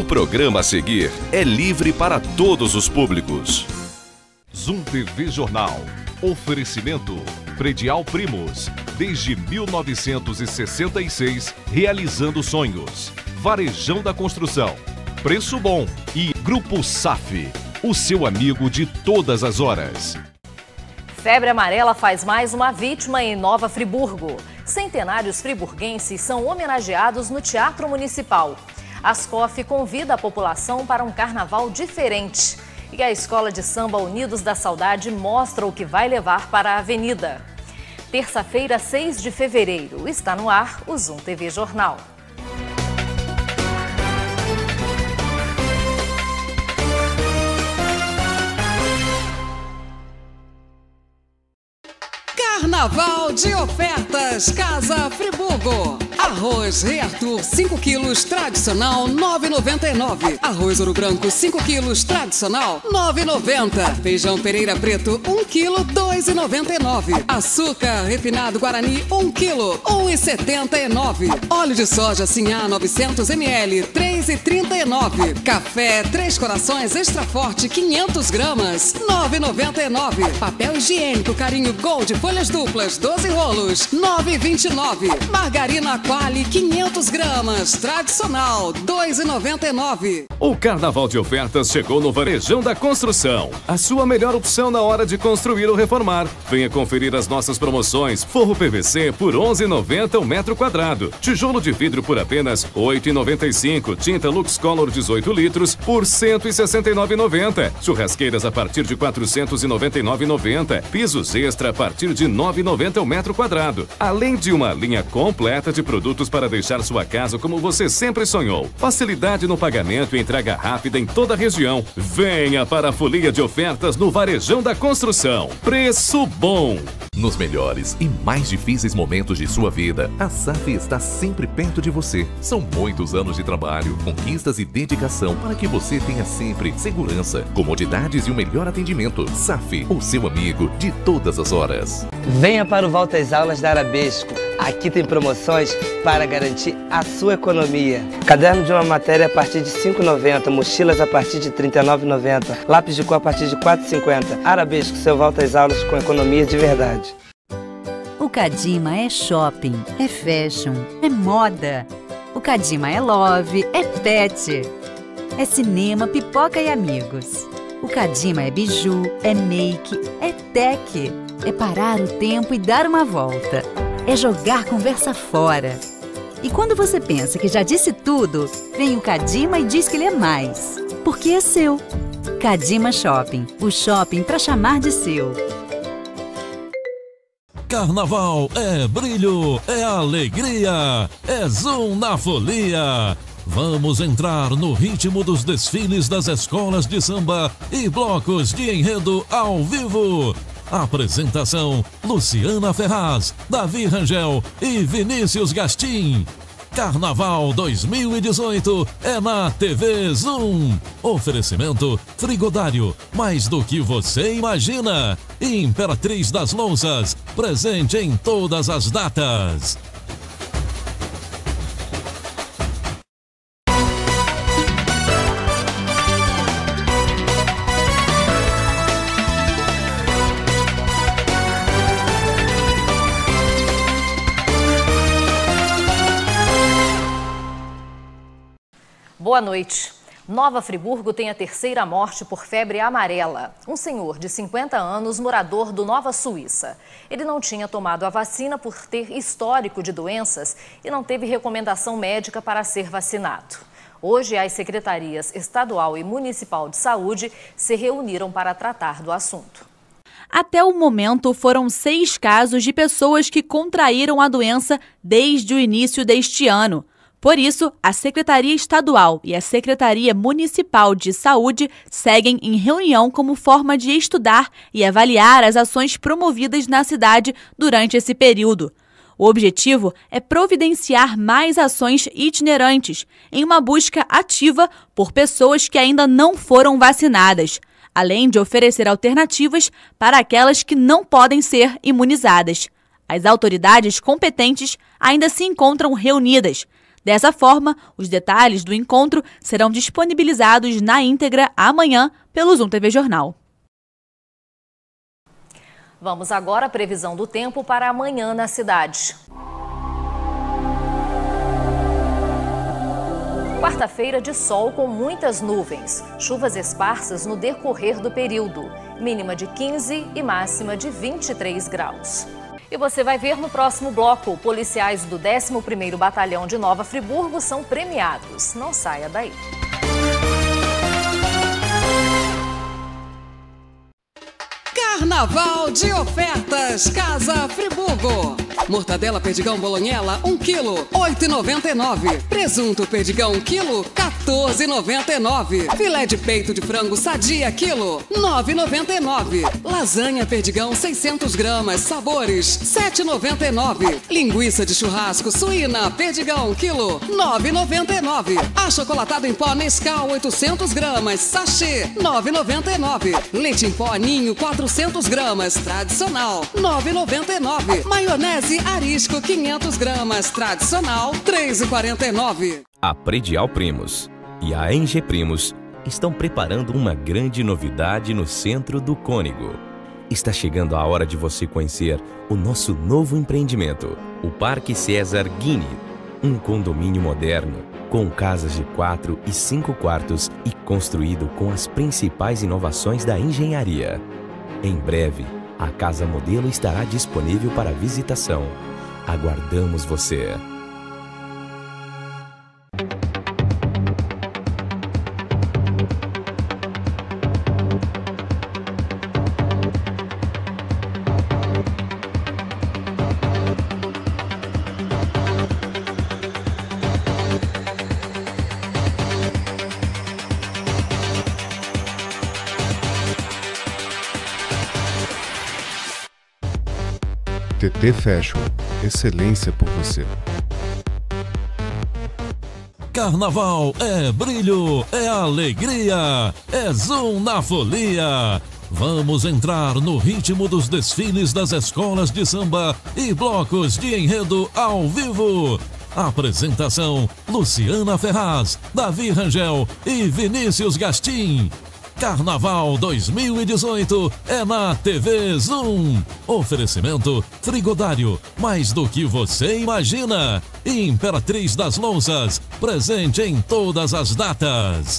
O programa a seguir é livre para todos os públicos. Zoom TV Jornal. Oferecimento Predial Primos. Desde 1966, realizando sonhos. Varejão da Construção. Preço bom. E Grupo SAF. O seu amigo de todas as horas. Febre amarela faz mais uma vítima em Nova Friburgo. Centenários friburguenses são homenageados no Teatro Municipal. Ascof convida a população para um carnaval diferente. E a Escola de Samba Unidos da Saudade mostra o que vai levar para a avenida. Terça-feira, 6 de fevereiro, está no ar o Zoom TV Jornal. Carnaval de ofertas Casa Friburgo. Arroz Rei Arthur 5 quilos tradicional 9,99. Arroz Ouro Branco 5 quilos tradicional 9,90. Feijão Pereira Preto 1 quilo 2,99. Açúcar refinado Guarani 1 quilo 1,79. Óleo de soja Sinhá 900 ml 3,39. Café Três Corações Extra Forte 500 gramas 9,99. Papel higiênico Carinho Gold folhas duplas 12 rolos 9,29. Margarina Quali 500 gramas tradicional 2,99. O Carnaval de Ofertas chegou no Varejão da Construção. A sua melhor opção na hora de construir ou reformar. Venha conferir as nossas promoções. Forro PVC por R$ 11,90 o metro quadrado. Tijolo de vidro por apenas R$ 8,95. Tinta Lux Color 18 litros por R$ 169,90. Churrasqueiras a partir de R$ 499,90. Pisos extra a partir de R$ 9,90 o metro quadrado. Além de uma linha completa de produtos para deixar sua casa como você sempre sonhou. Facilidade no pagamento e entrega rápida em toda a região. Venha para a folia de ofertas no Varejão da Construção. Preço bom. Nos melhores e mais difíceis momentos de sua vida, a SAF está sempre perto de você. São muitos anos de trabalho, conquistas e dedicação para que você tenha sempre segurança, comodidades e o melhor atendimento. SAF, o seu amigo de todas as horas. Venha para o Volta às Aulas da Arabesco. Aqui tem promoções para garantir a sua economia. Caderno de uma matéria a partir de R$ 5,90, mochilas a partir de R$ 39,90, lápis de cor a partir de R$ 4,50. Arabesco, seu Volta às Aulas com economia de verdade. O Cadima é shopping, é fashion, é moda. O Cadima é love, é pet. É cinema, pipoca e amigos. O Cadima é biju, é make, é tech. É parar o tempo e dar uma volta. É jogar conversa fora. E quando você pensa que já disse tudo, vem o Cadima e diz que ele é mais. Porque é seu. Cadima Shopping, o shopping para chamar de seu. Carnaval é brilho, é alegria, é Zoom na folia. Vamos entrar no ritmo dos desfiles das escolas de samba e blocos de enredo ao vivo. Apresentação: Luciana Ferraz, Davi Rangel e Vinícius Gastim. Carnaval 2018 é na TV Zoom. Oferecimento Frigodário, mais do que você imagina. E Imperatriz das Louças, presente em todas as datas. Boa noite. Nova Friburgo tem a terceira morte por febre amarela. Um senhor de 50 anos, morador do Nova Suíça. Ele não tinha tomado a vacina por ter histórico de doenças e não teve recomendação médica para ser vacinado. Hoje, as secretarias estadual e municipal de saúde se reuniram para tratar do assunto. Até o momento, foram 6 casos de pessoas que contraíram a doença desde o início deste ano. Por isso, a Secretaria Estadual e a Secretaria Municipal de Saúde seguem em reunião como forma de estudar e avaliar as ações promovidas na cidade durante esse período. O objetivo é providenciar mais ações itinerantes em uma busca ativa por pessoas que ainda não foram vacinadas, além de oferecer alternativas para aquelas que não podem ser imunizadas. As autoridades competentes ainda se encontram reunidas. Dessa forma, os detalhes do encontro serão disponibilizados na íntegra amanhã pelo Zoom TV Jornal. Vamos agora à previsão do tempo para amanhã na cidade. Quarta-feira de sol com muitas nuvens, chuvas esparsas no decorrer do período, mínima de 15 e máxima de 23 graus. E você vai ver no próximo bloco, policiais do 11º Batalhão de Nova Friburgo são premiados. Não saia daí. Carnaval de ofertas Casa Friburgo. Mortadela Perdigão Bolognela 1 kg, 8,99. Presunto Perdigão 1 kg, 14,99. Filé de peito de frango Sadia quilo, 9,99. Lasanha Perdigão 600 gramas, sabores, 7,99. Linguiça de churrasco suína Perdigão quilo, 9,99. Achocolatado em pó Nescau 800 gramas, sachê, 9,99. Leite em pó Ninho 400 gramas, tradicional, 9,99. Maionese Arisco 500 gramas, tradicional, 3,49. A Predial Primos e a NG Primos estão preparando uma grande novidade no centro do Cônego. Está chegando a hora de você conhecer o nosso novo empreendimento, o Parque César Guini, um condomínio moderno, com casas de 4 e 5 quartos e construído com as principais inovações da engenharia. Em breve, a casa modelo estará disponível para visitação. Aguardamos você! TT Fashion, excelência por você. Carnaval é brilho, é alegria, é Zoom na folia. Vamos entrar no ritmo dos desfiles das escolas de samba e blocos de enredo ao vivo. Apresentação: Luciana Ferraz, Davi Rangel e Vinícius Gastim. Carnaval 2018 é na TV Zoom. Oferecimento Frigodário, mais do que você imagina. E Imperatriz das Louças, presente em todas as datas.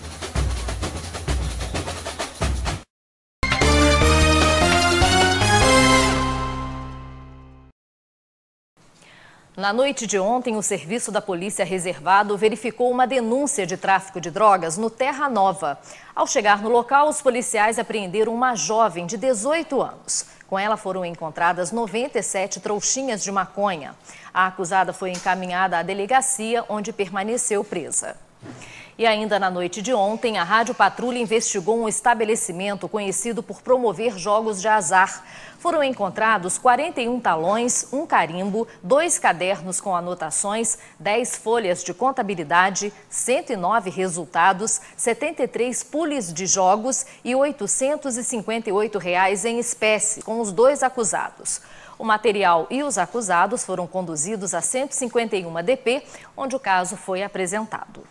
Na noite de ontem, o Serviço da Polícia Reservado verificou uma denúncia de tráfico de drogas no Terra Nova. Ao chegar no local, os policiais apreenderam uma jovem de 18 anos. Com ela foram encontradas 97 trouxinhas de maconha. A acusada foi encaminhada à delegacia, onde permaneceu presa. E ainda na noite de ontem, a Rádio Patrulha investigou um estabelecimento conhecido por promover jogos de azar. Foram encontrados 41 talões, um carimbo, 2 cadernos com anotações, 10 folhas de contabilidade, 109 resultados, 73 pules de jogos e R$ 858 em espécie, com os 2 acusados. O material e os acusados foram conduzidos a 151 DP, onde o caso foi apresentado.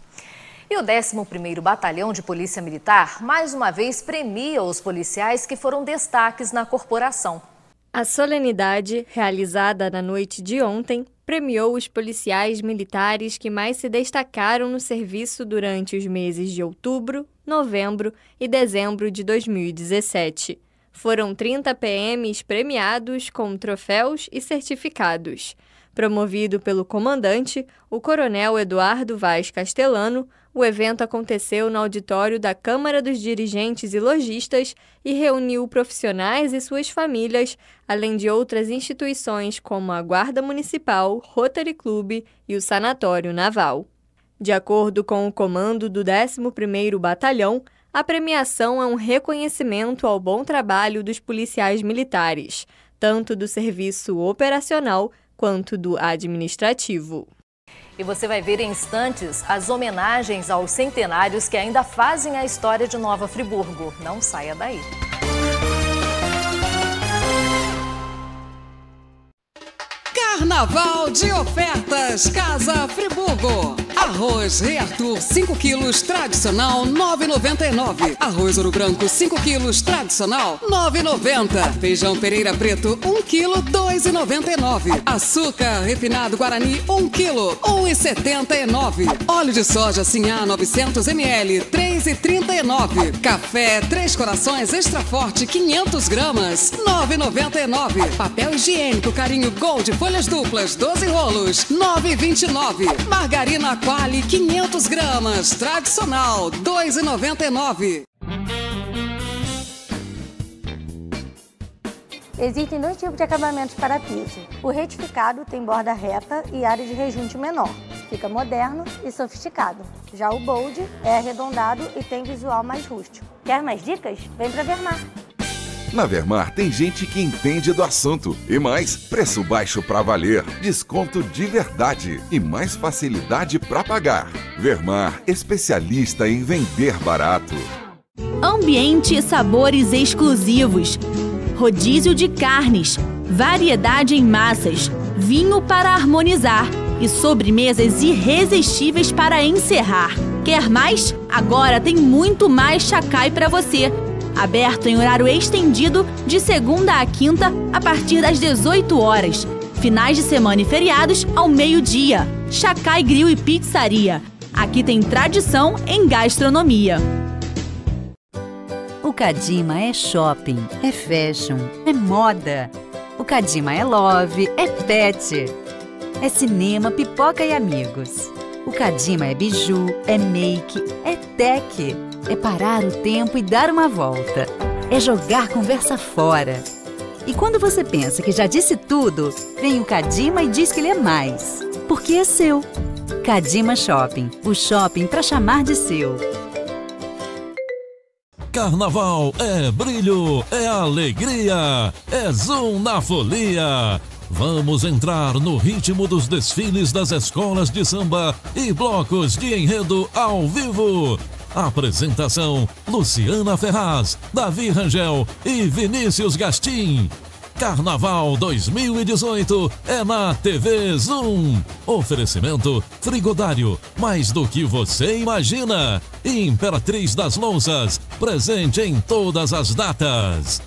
E o 11º Batalhão de Polícia Militar, mais uma vez, premia os policiais que foram destaques na corporação. A solenidade, realizada na noite de ontem, premiou os policiais militares que mais se destacaram no serviço durante os meses de outubro, novembro e dezembro de 2017. Foram 30 PMs premiados com troféus e certificados. Promovido pelo comandante, o coronel Eduardo Vaz Castellano, o evento aconteceu no auditório da Câmara dos Dirigentes e Lojistas e reuniu profissionais e suas famílias, além de outras instituições como a Guarda Municipal, Rotary Club e o Sanatório Naval. De acordo com o comando do 11º Batalhão, a premiação é um reconhecimento ao bom trabalho dos policiais militares, tanto do serviço operacional quanto do administrativo. E você vai ver em instantes as homenagens aos centenários que ainda fazem a história de Nova Friburgo. Não saia daí. Carnaval de ofertas Casa Friburgo. Arroz Rei Arthur 5 quilos tradicional 9,99. Arroz Ouro Branco 5 quilos tradicional 9,90. Feijão Pereira Preto 1 quilo 2,99. Açúcar refinado Guarani 1 quilo 1,79. Óleo de soja Sinhá 900 ml 3,39. Café Três Corações Extra Forte 500 gramas 9,99. Papel higiênico Carinho Gold folhas duplas 12 rolos 9,29. Margarina Quali 500 gramas tradicional 2,99. Existem dois tipos de acabamentos para piso. O retificado tem borda reta e área de rejunte menor. Fica moderno e sofisticado. Já o bold é arredondado e tem visual mais rústico. Quer mais dicas? Vem pra Vermar. Na Vermar tem gente que entende do assunto. E mais, preço baixo pra valer, desconto de verdade e mais facilidade pra pagar. Vermar, especialista em vender barato. Ambiente e sabores exclusivos. Rodízio de carnes, variedade em massas, vinho para harmonizar e sobremesas irresistíveis para encerrar. Quer mais? Agora tem muito mais Chacai para você. Aberto em horário estendido de segunda a quinta a partir das 18 horas. Finais de semana e feriados ao meio-dia. Chacai Grill e Pizzaria. Aqui tem tradição em gastronomia. O Cadima é shopping, é fashion, é moda. O Cadima é love, é pet. É cinema, pipoca e amigos. O Cadima é biju, é make, é tech. É parar o tempo e dar uma volta. É jogar conversa fora. E quando você pensa que já disse tudo, vem o Cadima e diz que ele é mais. Porque é seu. Cadima Shopping, o shopping para chamar de seu. Carnaval é brilho, é alegria, é Zoom na folia. Vamos entrar no ritmo dos desfiles das escolas de samba e blocos de enredo ao vivo. Apresentação: Luciana Ferraz, Davi Rangel e Vinícius Gastim. Carnaval 2018 é na TV Zoom. Oferecimento Frigodário, mais do que você imagina. E Imperatriz das Louças, presente em todas as datas.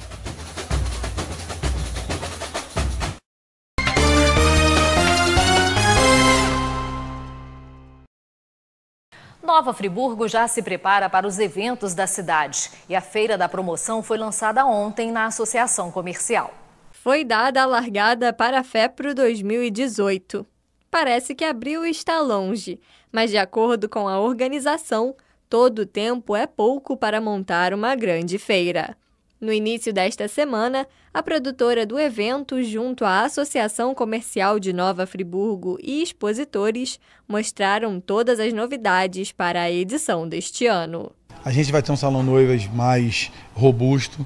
Nova Friburgo já se prepara para os eventos da cidade e a Feira da Promoção foi lançada ontem na Associação Comercial. Foi dada a largada para a FEPRO 2018. Parece que abril está longe, mas de acordo com a organização, todo tempo é pouco para montar uma grande feira. No início desta semana, a produtora do evento, junto à Associação Comercial de Nova Friburgo e expositores, mostraram todas as novidades para a edição deste ano. A gente vai ter um salão noivas mais robusto,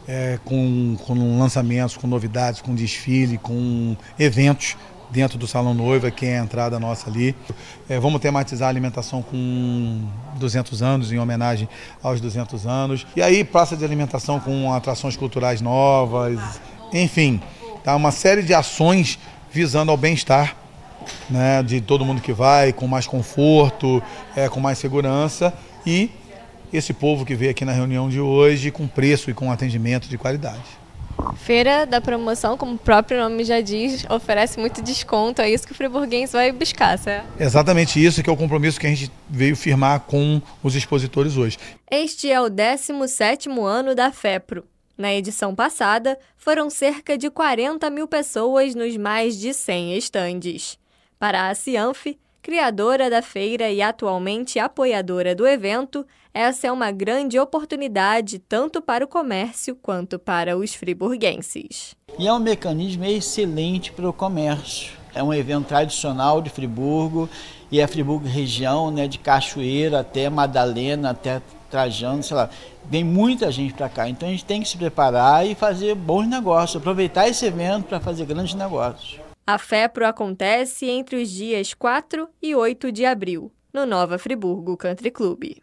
com lançamentos, com novidades, com desfile, com eventos dentro do salão noiva, que é a entrada nossa ali. Vamos tematizar a alimentação com 200 anos, em homenagem aos 200 anos. E aí, praça de alimentação com atrações culturais novas, enfim, tá? Uma série de ações visando ao bem-estar, né, de todo mundo que vai, com mais conforto, com mais segurança e esse povo que veio aqui na reunião de hoje com preço e com atendimento de qualidade. Feira da Promoção, como o próprio nome já diz, oferece muito desconto, é isso que o friburguense vai buscar, certo? Exatamente isso que é o compromisso que a gente veio firmar com os expositores hoje. Este é o 17º ano da FEPRO. Na edição passada, foram cerca de 40 mil pessoas nos mais de 100 estandes. Para a Cianf, criadora da feira e atualmente apoiadora do evento, essa é uma grande oportunidade tanto para o comércio quanto para os friburguenses. E é um mecanismo excelente para o comércio. É um evento tradicional de Friburgo e a Friburgo região, né, de Cachoeira até Madalena, até Trajano, sei lá, vem muita gente para cá. Então a gente tem que se preparar e fazer bons negócios, aproveitar esse evento para fazer grandes negócios. A FEPRO acontece entre os dias 4 e 8 de abril, no Nova Friburgo Country Club.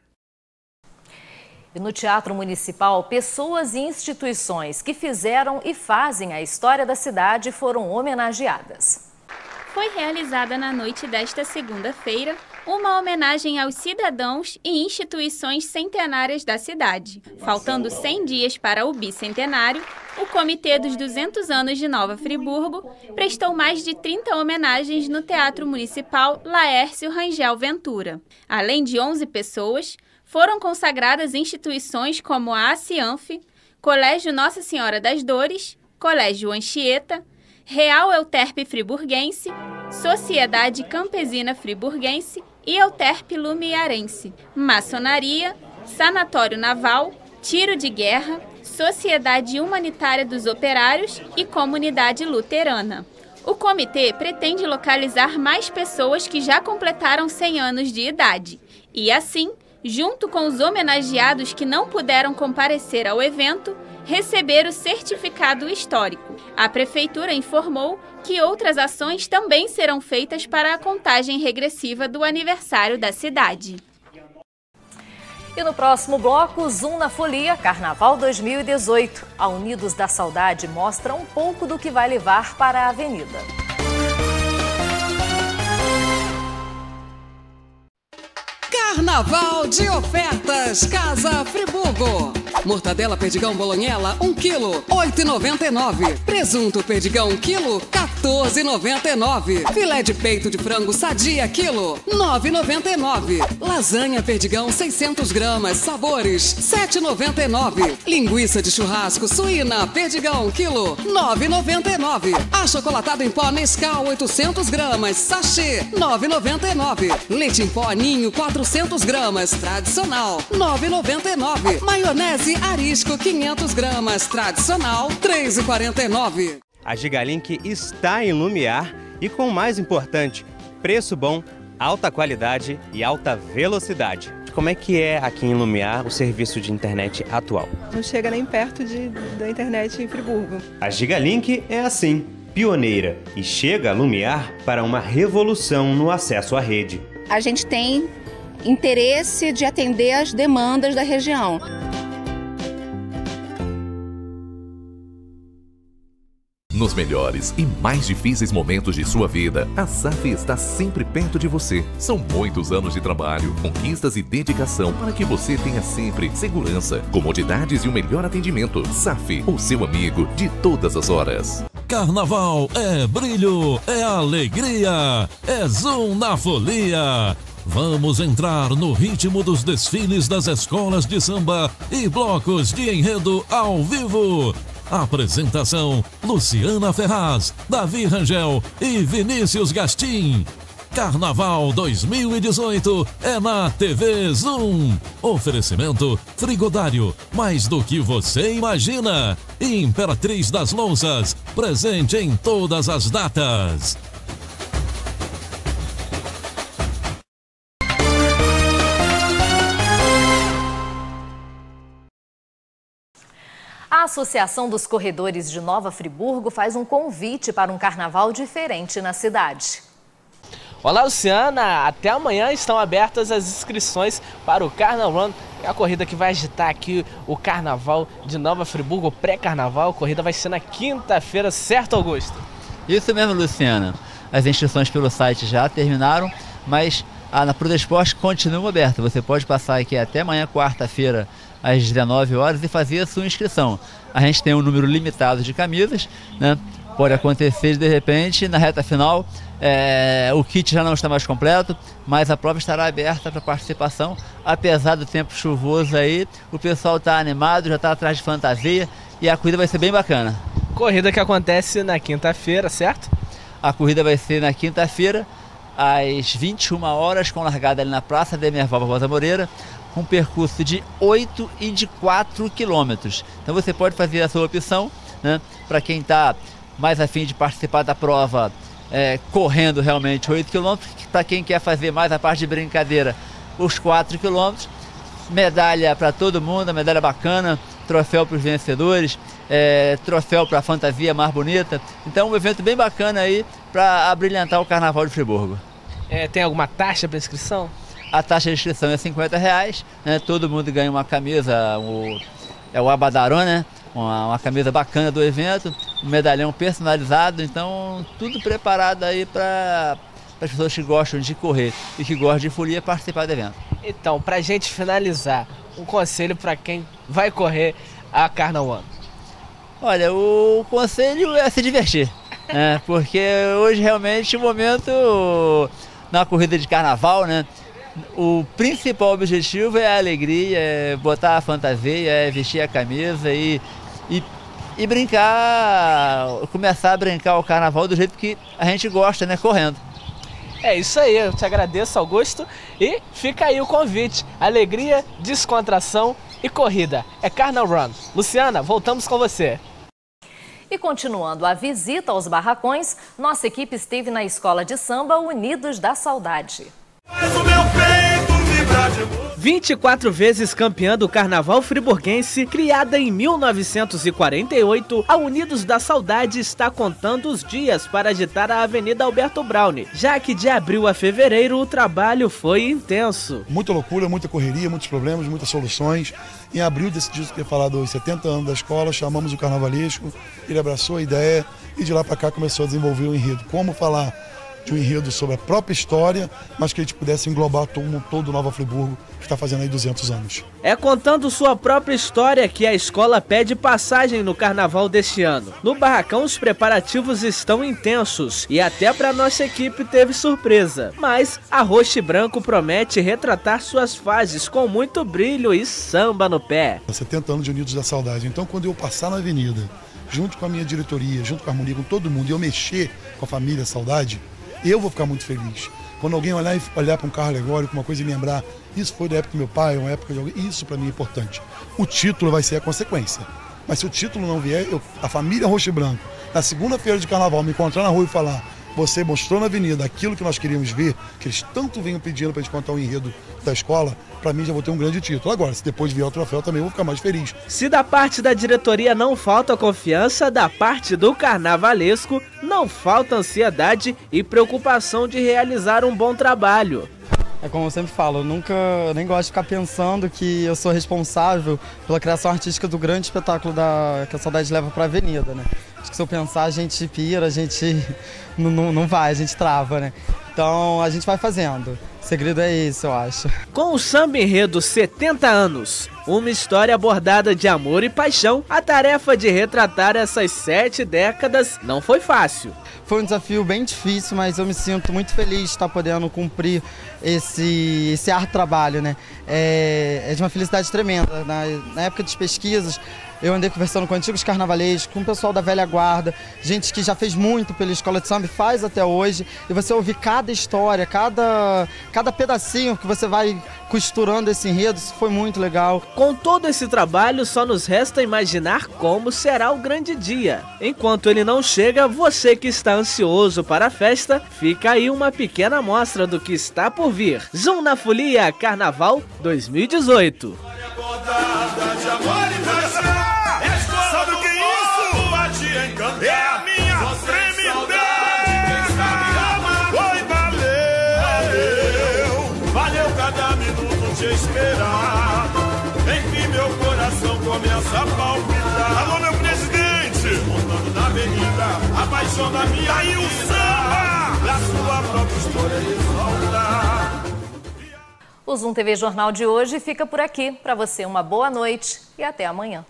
E no Teatro Municipal, pessoas e instituições que fizeram e fazem a história da cidade foram homenageadas. foi realizada na noite desta segunda-feira uma homenagem aos cidadãos e instituições centenárias da cidade. Faltando 100 dias para o bicentenário, o Comitê dos 200 anos de Nova Friburgo prestou mais de 30 homenagens no Teatro Municipal Laércio Rangel Ventura. Além de 11 pessoas, foram consagradas instituições como a ACIANF, Colégio Nossa Senhora das Dores, Colégio Anchieta, Real Euterpe Friburguense, Sociedade Campesina Friburguense e Euterpe Lumiarense, Maçonaria, Sanatório Naval, Tiro de Guerra, Sociedade Humanitária dos Operários e Comunidade Luterana. O comitê pretende localizar mais pessoas que já completaram 100 anos de idade e, assim, junto com os homenageados que não puderam comparecer ao evento, receber o certificado histórico. A Prefeitura informou que outras ações também serão feitas para a contagem regressiva do aniversário da cidade. E no próximo bloco, Zoom na Folia, Carnaval 2018. A Unidos da Saudade mostra um pouco do que vai levar para a avenida. Carnaval de ofertas Casa Friburgo. Mortadela Perdigão Bolognela 1 kg, 8,99. Presunto Perdigão 1 kg, 14,99. Filé de peito de frango Sadia quilo, 9,99. Lasanha Perdigão 600 gramas, sabores, 7,99. Linguiça de churrasco suína Perdigão quilo, 9,99. Achocolatado em pó Nescau 800 gramas, sachê, 9,99. Leite em pó Ninho 400 gramas, tradicional, 9,99. Maionese Arisco 500 gramas, tradicional, 3,49. A Gigalink está em Lumiar e, com o mais importante, preço bom, alta qualidade e alta velocidade. Como é que é aqui em Lumiar o serviço de internet atual? Não chega nem perto da internet em Friburgo. A Gigalink é assim, pioneira e chega a Lumiar para uma revolução no acesso à rede. A gente tem interesse de atender as demandas da região. Nos melhores e mais difíceis momentos de sua vida, a SAF está sempre perto de você. São muitos anos de trabalho, conquistas e dedicação para que você tenha sempre segurança, comodidades e o melhor atendimento. SAF, o seu amigo de todas as horas. Carnaval é brilho, é alegria, é Zoom na Folia. Vamos entrar no ritmo dos desfiles das escolas de samba e blocos de enredo ao vivo. Apresentação: Luciana Ferraz, Davi Rangel e Vinícius Gastim. Carnaval 2018 é na TV Zoom. Oferecimento Frigodário, mais do que você imagina. E Imperatriz das Louças, presente em todas as datas. A Associação dos Corredores de Nova Friburgo faz um convite para um carnaval diferente na cidade. Olá, Luciana! Até amanhã estão abertas as inscrições para o Carnaval, a corrida que vai agitar aqui o Carnaval de Nova Friburgo, o pré-carnaval. A corrida vai ser na quinta-feira, certo, Augusto? Isso mesmo, Luciana. As inscrições pelo site já terminaram, mas na Prudesporte continua aberta. Você pode passar aqui até amanhã, quarta-feira, às 19 horas e fazer a sua inscrição. A gente tem um número limitado de camisas, né? Pode acontecer de repente, na reta final, o kit já não está mais completo, mas a prova estará aberta para participação. Apesar do tempo chuvoso aí, o pessoal está animado, já está atrás de fantasia e a corrida vai ser bem bacana. Corrida que acontece na quinta-feira, certo? A corrida vai ser na quinta-feira, às 21 horas, com largada ali na Praça Demerval Barbosa Moreira, com percurso de 8 e de 4 quilômetros. Então você pode fazer a sua opção, né? Para quem está mais afim de participar da prova correndo realmente 8 quilômetros, para quem quer fazer mais a parte de brincadeira, os 4 quilômetros. Medalha para todo mundo, medalha bacana, troféu para os vencedores, troféu para a fantasia mais bonita. Então um evento bem bacana aí para abrilhantar o Carnaval de Friburgo. Tem alguma taxa para inscrição? A taxa de inscrição é R$50, né? Todo mundo ganha uma camisa, o abadarão, né? uma camisa bacana do evento, um medalhão personalizado, então tudo preparado aí para as pessoas que gostam de correr e que gostam de folia participar do evento. Então, para a gente finalizar, um conselho para quem vai correr a Carna One. Olha, o conselho é se divertir, né? Porque hoje realmente o momento na corrida de carnaval, né? O principal objetivo é a alegria, é botar a fantasia, é vestir a camisa e brincar, começar a brincar o carnaval do jeito que a gente gosta, né? Correndo. É isso aí, eu te agradeço, Augusto, e fica aí o convite, alegria, descontração e corrida, é Carna Run. Luciana, voltamos com você. E continuando a visita aos barracões, nossa equipe esteve na escola de samba Unidos da Saudade. 24 vezes campeã do Carnaval friburguense, criada em 1948, a Unidos da Saudade está contando os dias para agitar a Avenida Alberto Browne, já que de abril a fevereiro o trabalho foi intenso. Muita loucura, muita correria, muitos problemas, muitas soluções. Em abril decidimos que ia falar dos 70 anos da escola, chamamos o carnavalesco, ele abraçou a ideia e de lá para cá começou a desenvolver o enredo. Como falar de um enredo sobre a própria história, mas que a gente pudesse englobar todo o Nova Friburgo, que está fazendo aí 200 anos. É contando sua própria história que a escola pede passagem no carnaval deste ano. No barracão os preparativos estão intensos e até para nossa equipe teve surpresa. Mas a Roxo e Branco promete retratar suas fases com muito brilho e samba no pé. 70 anos de Unidos da Saudade, então quando eu passar na avenida, junto com a minha diretoria, junto com a harmonia, com todo mundo, e eu mexer com a família Saudade, eu vou ficar muito feliz. Quando alguém olhar para um carro alegórico, uma coisa e lembrar, isso foi da época do meu pai, uma época de alguém, isso para mim é importante. O título vai ser a consequência. Mas se o título não vier, a família Roxo e Branco, na segunda-feira de carnaval, me encontrar na rua e falar, você mostrou na avenida aquilo que nós queríamos ver, que eles tanto vinham pedindo para a gente contar o enredo da escola, para mim já vou ter um grande título. Agora, se depois vier o troféu, também vou ficar mais feliz. Se da parte da diretoria não falta confiança, da parte do carnavalesco não falta ansiedade e preocupação de realizar um bom trabalho. É como eu sempre falo, eu nem gosto de ficar pensando que eu sou responsável pela criação artística do grande espetáculo que a Saudade leva para a avenida, né? Acho que se eu pensar, a gente pira, a gente não vai, a gente trava, né? Então a gente vai fazendo. O segredo é isso, eu acho. Com o samba enredo 70 anos, uma história bordada de amor e paixão, a tarefa de retratar essas 7 décadas não foi fácil. Foi um desafio bem difícil, mas eu me sinto muito feliz de estar podendo cumprir esse árduo trabalho, né? É de uma felicidade tremenda. Na época das pesquisas, eu andei conversando com antigos carnavalescos, com o pessoal da velha guarda, gente que já fez muito pela escola de samba e faz até hoje, e você ouvir cada história, cada pedacinho que você vai costurando esse enredo, isso foi muito legal. Com todo esse trabalho, só nos resta imaginar como será o grande dia. Enquanto ele não chega, você que está ansioso para a festa, fica aí uma pequena amostra do que está por vir. Zoom na Folia Carnaval 2018. Sabe o que é isso? Batia encantada. É a minha tremidez. Oi, valeu cada minuto te esperar. Enfim, meu coração começa a palpitar. Alô, meu presidente, montando na avenida, a paixão da minha vida. E o samba, da sua própria história exaltar. O Zoom TV Jornal de hoje fica por aqui. Para você, uma boa noite e até amanhã.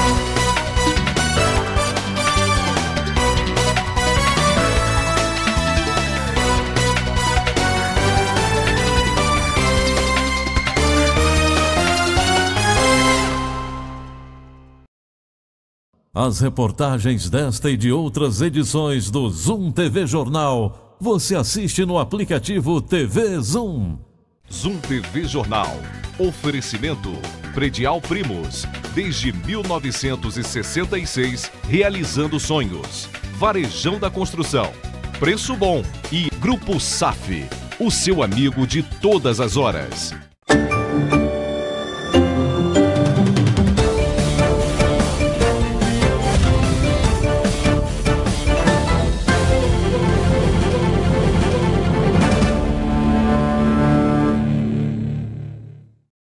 As reportagens desta e de outras edições do Zoom TV Jornal você assiste no aplicativo TV Zoom. Zoom TV Jornal. Oferecimento Predial Primos. Desde 1966, realizando sonhos. Varejão da Construção. Preço Bom. E Grupo SAF. O seu amigo de todas as horas.